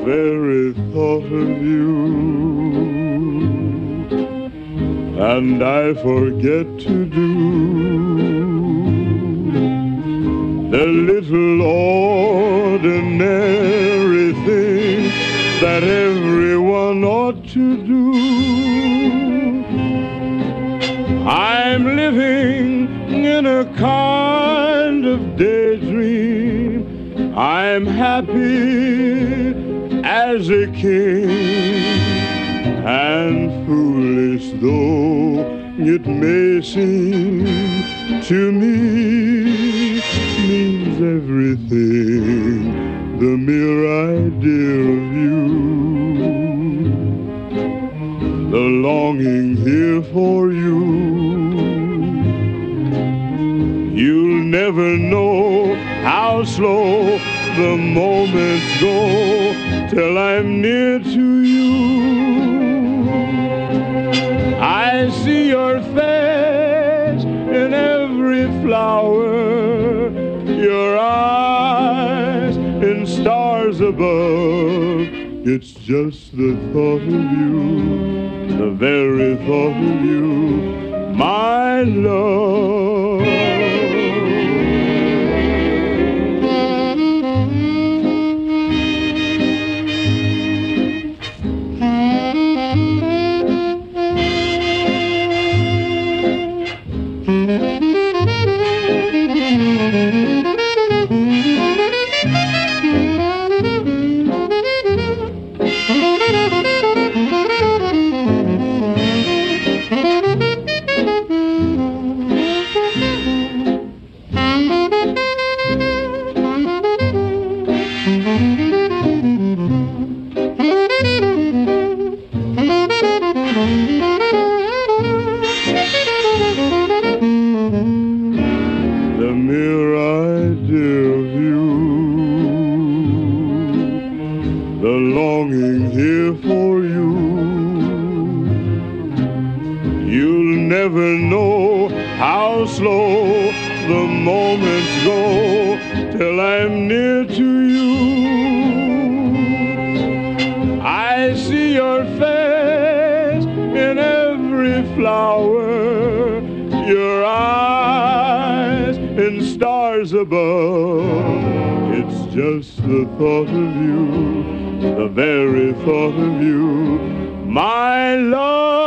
very thought of you, and I forget to do the little ordinary thing that everyone ought to do. I'm living in a kind of daydream. I'm happy as a king, and foolish though it may seem to me, means everything, the mere idea of you, the longing here for you. You'll never know how slow the moments go till I'm near to you. I see your face in every flower, your eyes in stars above. It's just the thought of you, the very thought of you, my love. Above, it's just the thought of you, the very thought of you, my love.